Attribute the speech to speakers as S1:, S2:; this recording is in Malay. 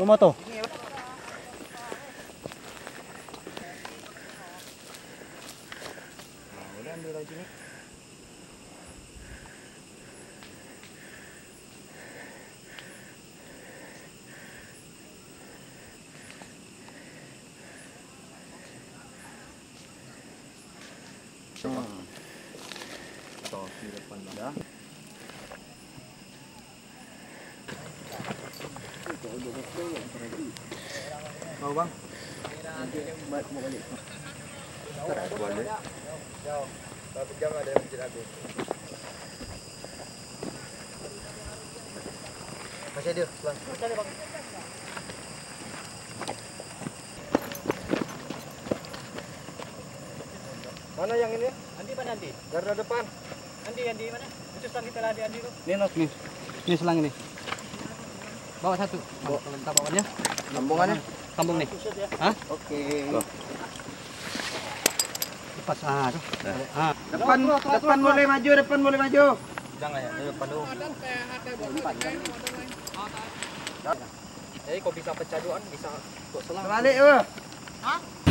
S1: Rumah tuh.
S2: Udah ambil lagi nih. Tuh, di depan dah. Mau bang? Baik, mau balik. Balik. Jauh. Berapa jam ada yang Masjid Agung? Masih ada, bang. Masih ada, bang. Mana yang ini?
S1: Andi mana Andi?
S2: Garda depan.
S1: Andi mana? Itu selang kita lah Andi tuh.
S2: Nih, Nos.
S1: Ini selang ini. Bawa satu. Bawa minta bawanya.
S2: Sambungannya?
S1: Sambung nih. Hah?
S2: Oke.
S1: Lepas tuh.
S2: Depan boleh maju, depan boleh maju.
S1: Jangan ya, di depan dulu. Jadi kau bisa pecah doan, bisa kok selang.
S2: Balik, Hah?